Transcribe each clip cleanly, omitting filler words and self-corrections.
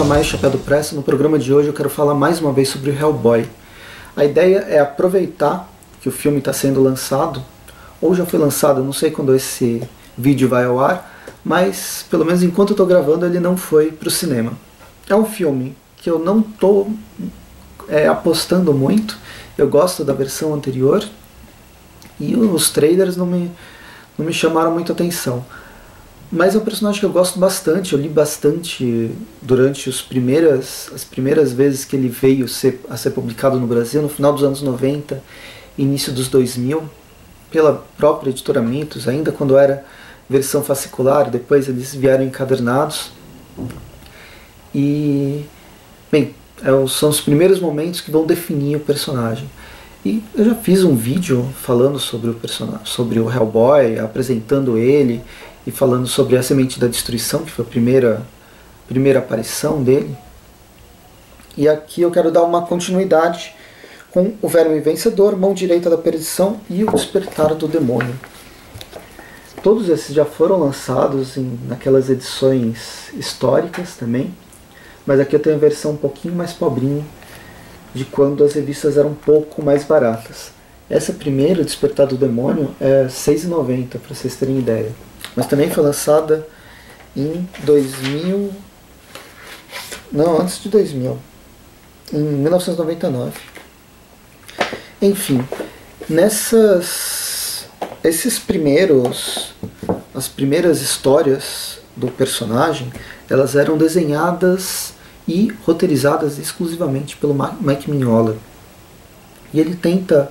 mais Chapéu do Presto. No programa de hoje eu quero falar mais uma vez sobre o Hellboy. A ideia é aproveitar que o filme está sendo lançado, ou já foi lançado, não sei quando esse vídeo vai ao ar, mas pelo menos enquanto eu estou gravando ele não foi para o cinema. É um filme que eu não estou apostando muito, eu gosto da versão anterior e os trailers não me chamaram muita atenção. Mas é um personagem que eu gosto bastante, eu li bastante durante as primeiras vezes que ele veio a ser publicado no Brasil, no final dos anos 90, início dos 2000, pela própria editora Mitos, ainda quando era versão fascicular, depois eles vieram encadernados. E, bem, são os primeiros momentos que vão definir o personagem. E eu já fiz um vídeo falando sobre o personagem, sobre o Hellboy, apresentando ele, e falando sobre a Semente da Destruição, que foi a primeira aparição dele. E aqui eu quero dar uma continuidade com o Verme Vencedor, Mão Direita da Perdição e o Despertar do Demônio. Todos esses já foram lançados naquelas edições históricas também, mas aqui eu tenho a versão um pouquinho mais pobrinha, de quando as revistas eram um pouco mais baratas. Essa primeira, Despertar do Demônio, é R$ 6,90, para vocês terem ideia. Mas também foi lançada em 2000... Não, antes de 2000. Em 1999. Enfim, as primeiras histórias do personagem, elas eram desenhadas e roteirizadas exclusivamente pelo Mike Mignola. E ele tenta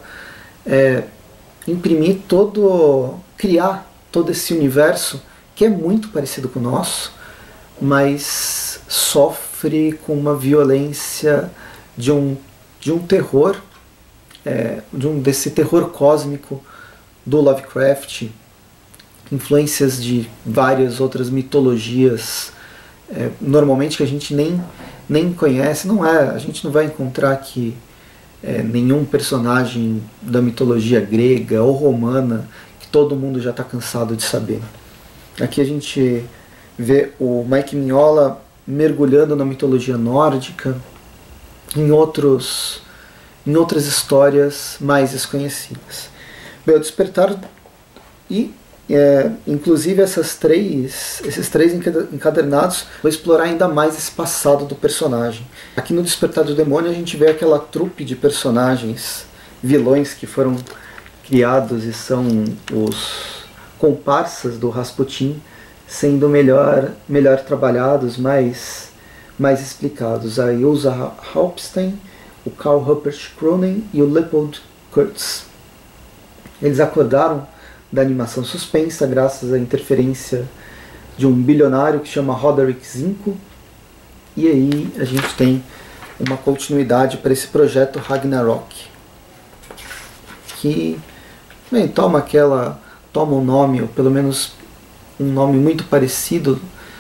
criar todo esse universo que é muito parecido com o nosso, mas sofre com uma violência de um terror, desse terror cósmico do Lovecraft, influências de várias outras mitologias, normalmente que a gente nem conhece. A gente não vai encontrar aqui nenhum personagem da mitologia grega ou romana que todo mundo já está cansado de saber. Aqui a gente vê o Mike Mignola mergulhando na mitologia nórdica, em outras histórias mais desconhecidas. Bem, o Despertar inclusive esses três encadernados vão explorar ainda mais esse passado do personagem. Aqui no Despertar do Demônio a gente vê aquela trupe de personagens, vilões que foram criados e são os comparsas do Rasputin, sendo melhor trabalhados, mais explicados. A Ilsa Halpstein, o Karl Rupert Kronen e o Leopold Kurtz. Eles acordaram da animação suspensa graças à interferência de um bilionário que chama Roderick Zinco, e aí a gente tem uma continuidade para esse projeto Ragnarok, que toma um nome, ou pelo menos um nome muito parecido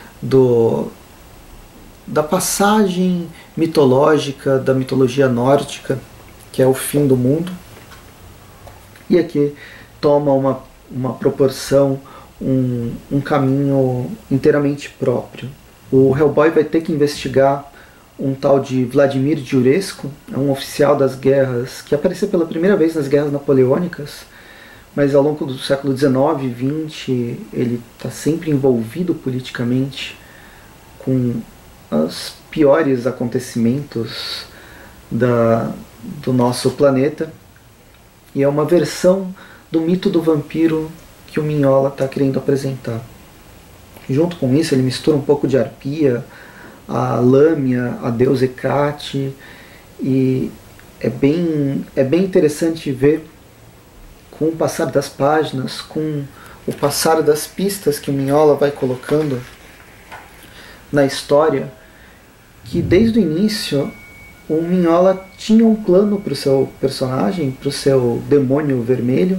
da passagem mitológica da mitologia nórdica, que é o fim do mundo, e aqui toma uma proporção, um caminho inteiramente próprio. O Hellboy vai ter que investigar um tal de Vladimir Juresco, um oficial das guerras que apareceu pela primeira vez nas guerras napoleônicas, mas ao longo do século XIX e XX ele está sempre envolvido politicamente com os piores acontecimentos do nosso planeta, e é uma versão do mito do vampiro que o Mignola está querendo apresentar. Junto com isso ele mistura um pouco de arpia, a Lâmia, a deusa Hecate, e é bem interessante ver, com o passar das páginas, com o passar das pistas que o Mignola vai colocando na história, que desde o início o Mignola tinha um plano para o seu personagem, para o seu demônio vermelho,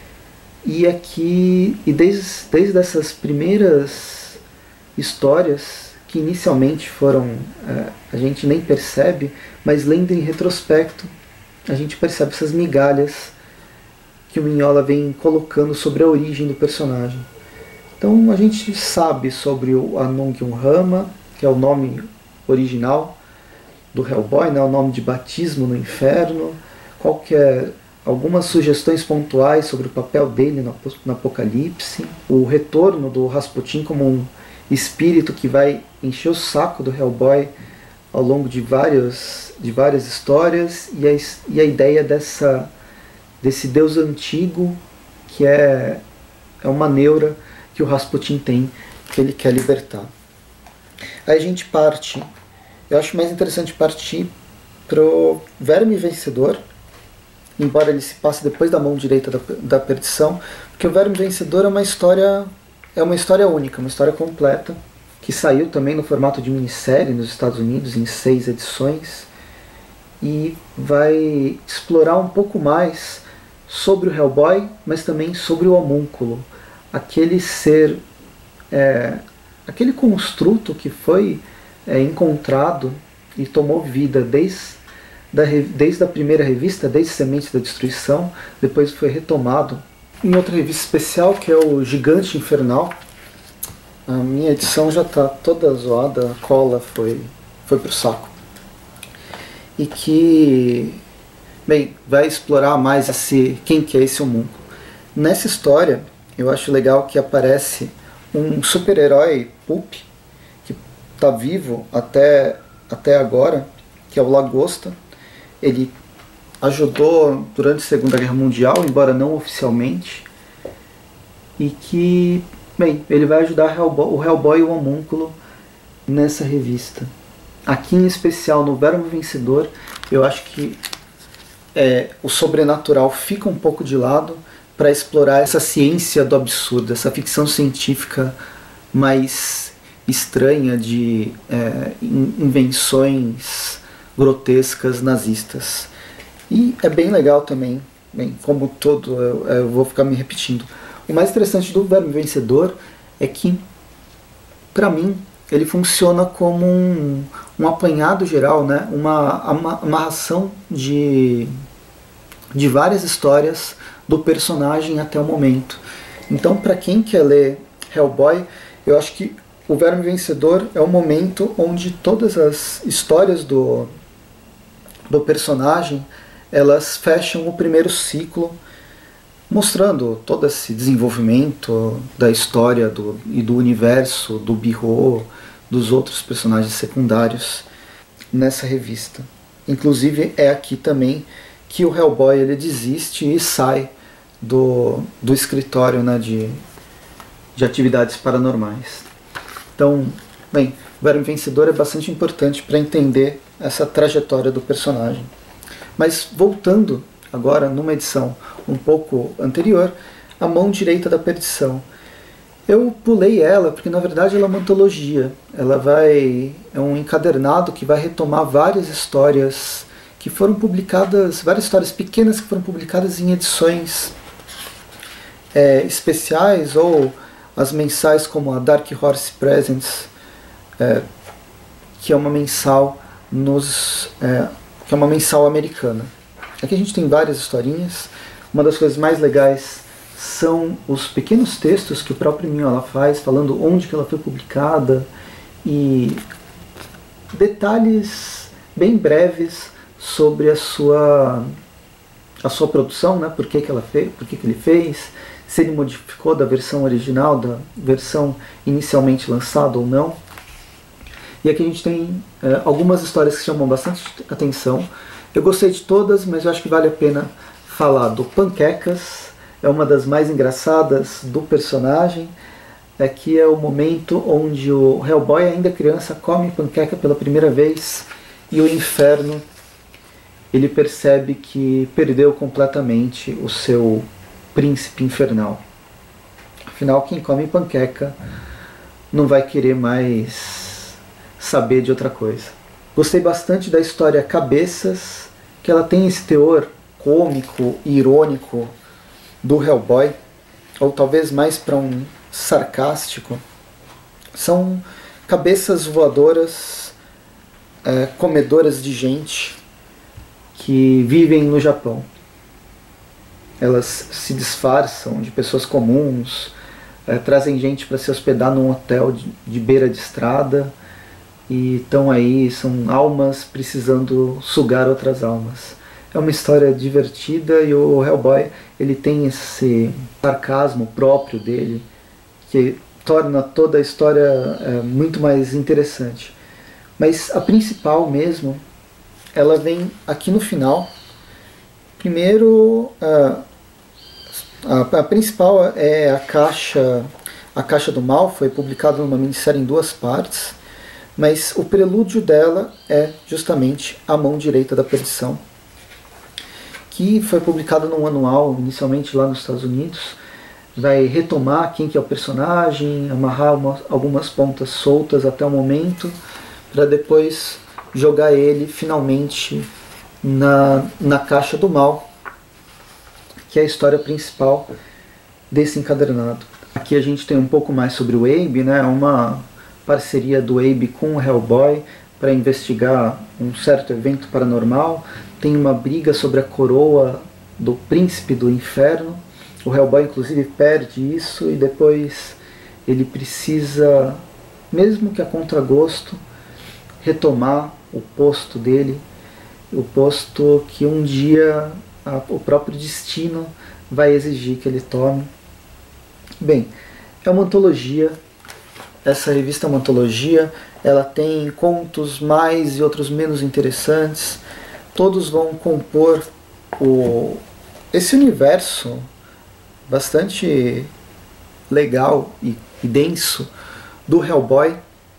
e desde essas primeiras histórias, que inicialmente foram, a gente nem percebe, mas lendo em retrospecto, a gente percebe essas migalhas que o Mignola vem colocando sobre a origem do personagem. Então a gente sabe sobre o Anung Rama, que é o nome original do Hellboy, né, o nome de batismo no inferno, algumas sugestões pontuais sobre o papel dele no Apocalipse, o retorno do Rasputin como um espírito que vai encher o saco do Hellboy ao longo de várias histórias, e a ideia desse deus antigo que é uma neura que o Rasputin tem, que ele quer libertar. Aí a gente parte, eu acho mais interessante partir pro Verme Vencedor, embora ele se passe depois da mão direita da perdição, porque o Verme Vencedor é uma história única, uma história completa, que saiu também no formato de minissérie nos Estados Unidos, em 6 edições, e vai explorar um pouco mais sobre o Hellboy, mas também sobre o homúnculo, aquele ser, aquele construto que foi encontrado e tomou vida desde a primeira revista, desde Sementes da Destruição, depois foi retomado em outra revista especial, que é o Gigante Infernal. A minha edição já está toda zoada, a cola foi pro saco. E que, bem, vai explorar mais quem que é esse homúnculo. Nessa história, eu acho legal que aparece um super-herói pulp, que está vivo até agora, que é o Lagosta. Ele ajudou durante a Segunda Guerra Mundial, embora não oficialmente, e que, bem, ele vai ajudar o Hellboy e o homúnculo nessa revista. Aqui em especial no Verme Vencedor, eu acho que o sobrenatural fica um pouco de lado para explorar essa ciência do absurdo, essa ficção científica mais estranha de invenções grotescas nazistas. E é bem legal também, bem, como todo, eu vou ficar me repetindo. O mais interessante do Verme Vencedor é que, para mim, ele funciona como um apanhado geral, né? Uma amarração de várias histórias do personagem até o momento. Então, para quem quer ler Hellboy, eu acho que o Verme Vencedor é o momento onde todas as histórias do personagem, elas fecham o primeiro ciclo, mostrando todo esse desenvolvimento da história e do universo do Birro, dos outros personagens secundários nessa revista. Inclusive é aqui também que o Hellboy ele desiste e sai do escritório, né, de atividades paranormais. Então, bem, o Verme Vencedor é bastante importante para entender essa trajetória do personagem. Mas voltando agora numa edição um pouco anterior, A Mão Direita da Perdição. Eu pulei ela porque na verdade ela é uma antologia. É um encadernado que vai retomar várias histórias que foram publicadas, várias histórias pequenas que foram publicadas em edições especiais, ou as mensais como a Dark Horse Presents, que é uma mensal que é uma mensal americana. Aqui a gente tem várias historinhas. Uma das coisas mais legais são os pequenos textos que o próprio Mignola faz, falando onde que ela foi publicada e detalhes bem breves sobre a sua produção, né? Por que ele fez, se ele modificou da versão original, da versão inicialmente lançada ou não. E aqui a gente tem algumas histórias que chamam bastante atenção. Eu gostei de todas, mas eu acho que vale a pena falar do Panquecas. É uma das mais engraçadas do personagem. Aqui é o momento onde o Hellboy, ainda criança, come panqueca pela primeira vez, e o inferno, ele percebe que perdeu completamente o seu príncipe infernal. Afinal, quem come panqueca não vai querer mais saber de outra coisa. Gostei bastante da história Cabeças, que ela tem esse teor cômico e irônico do Hellboy, ou talvez mais para um sarcástico. São cabeças voadoras, comedoras de gente, que vivem no Japão. Elas se disfarçam de pessoas comuns, trazem gente para se hospedar num hotel de beira de estrada, e estão aí, são almas precisando sugar outras almas. É uma história divertida e o Hellboy ele tem esse sarcasmo próprio dele que torna toda a história muito mais interessante. Mas a principal mesmo, ela vem aqui no final. Primeiro, a principal é a Caixa do Mal, foi publicada numa minissérie em 2 partes, mas o prelúdio dela é justamente A Mão Direita da Perdição, que foi publicado num anual, inicialmente lá nos Estados Unidos. Vai retomar quem que é o personagem, amarrar algumas pontas soltas até o momento, para depois jogar ele finalmente na Caixa do Mal, que é a história principal desse encadernado. Aqui a gente tem um pouco mais sobre o Abe, né? Uma parceria do Abe com o Hellboy para investigar um certo evento paranormal. Tem uma briga sobre a coroa do príncipe do inferno. O Hellboy inclusive perde isso e depois ele precisa, mesmo que a contragosto, retomar o posto dele, o posto que um dia o próprio destino vai exigir que ele tome. Bem, é uma antologia. Essa revista é uma antologia, ela tem contos mais e outros menos interessantes. Todos vão compor esse universo bastante legal e denso do Hellboy.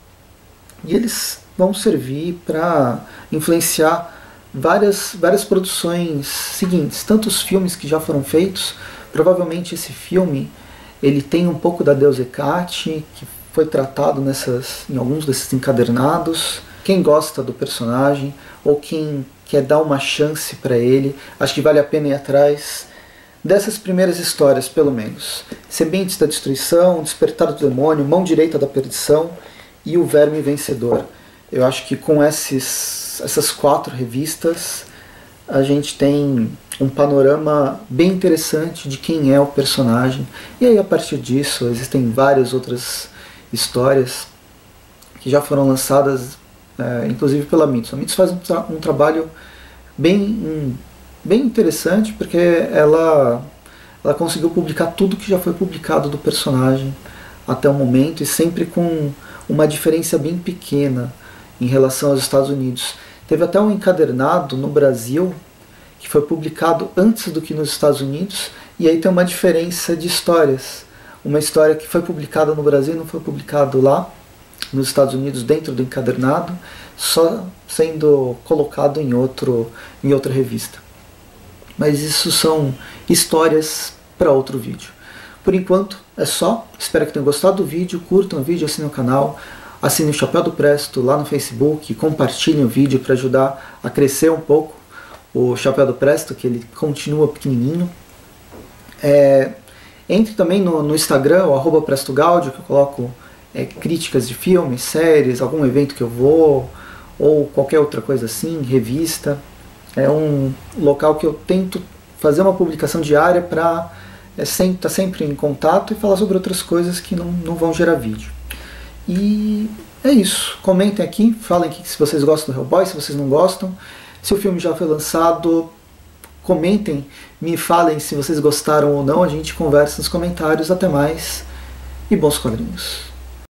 E eles vão servir para influenciar várias produções seguintes, tanto os filmes que já foram feitos. Provavelmente esse filme ele tem um pouco da Deus Ecat, que foi tratado em alguns desses encadernados. Quem gosta do personagem ou quem quer dar uma chance para ele, acho que vale a pena ir atrás dessas primeiras histórias, pelo menos. Sementes da Destruição, Despertar do Demônio, Mão Direita da Perdição e O Verme Vencedor. Eu acho que com essas 4 revistas a gente tem um panorama bem interessante de quem é o personagem. E aí, a partir disso, existem várias outras histórias que já foram lançadas, inclusive pela Mitos. A Mitos faz um trabalho bem interessante, porque ela conseguiu publicar tudo que já foi publicado do personagem até o momento, e sempre com uma diferença bem pequena em relação aos Estados Unidos. Teve até um encadernado no Brasil que foi publicado antes do que nos Estados Unidos, e aí tem uma diferença de histórias. Uma história que foi publicada no Brasil e não foi publicado lá nos Estados Unidos dentro do encadernado, só sendo colocado em outra revista. Mas isso são histórias para outro vídeo. Por enquanto é só. Espero que tenham gostado do vídeo. Curtam o vídeo, assinem o canal, assinem o Chapéu do Presto lá no Facebook, compartilhem o vídeo para ajudar a crescer um pouco o Chapéu do Presto, que ele continua pequenininho. Entre também no Instagram, o @PrestoGaudio, que eu coloco críticas de filmes, séries, algum evento que eu vou, ou qualquer outra coisa assim, revista. É um local que eu tento fazer uma publicação diária para estar sempre em contato e falar sobre outras coisas que não vão gerar vídeo. E é isso. Comentem aqui, falem se vocês gostam do Hellboy, se vocês não gostam. Se o filme já foi lançado, comentem, me falem se vocês gostaram ou não. A gente conversa nos comentários. Até mais e bons quadrinhos.